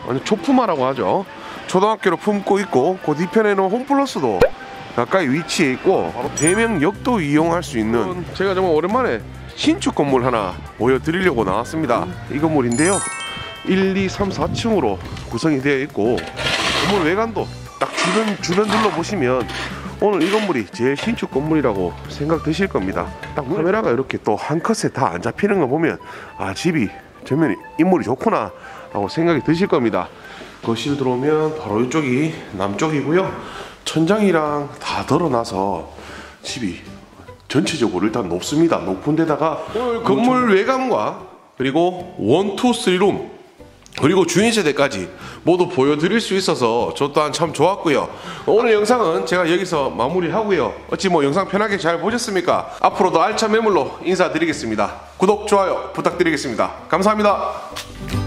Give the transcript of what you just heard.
완전 초품화라고 하죠. 초등학교로 품고 있고 그 뒤편에는 홈플러스도 가까이 위치해 있고 바로 대명역도 이용할 수 있는, 제가 정말 오랜만에 신축 건물 하나 보여드리려고 나왔습니다. 이 건물인데요, 1, 2, 3, 4층으로 구성이 되어 있고 건물 외관도 딱 주변 둘러보시면 오늘 이 건물이 제일 신축 건물이라고 생각 드실 겁니다. 딱 카메라가 이렇게 또 한 컷에 다 안 잡히는 거 보면 아, 집이 전면이 인물이 좋구나 하고 생각이 드실 겁니다. 거실 들어오면 바로 이쪽이 남쪽이고요. 천장이랑 다 덜어놔서 집이 전체적으로 일단 높습니다. 높은 데다가 오늘 건물 외관과 그리고 1, 2, 3룸 그리고 주인 세대까지 모두 보여드릴 수 있어서 저 또한 참 좋았고요. 오늘 영상은 제가 여기서 마무리하고요. 어찌 뭐 영상 편하게 잘 보셨습니까? 앞으로도 알찬 매물로 인사드리겠습니다. 구독, 좋아요 부탁드리겠습니다. 감사합니다.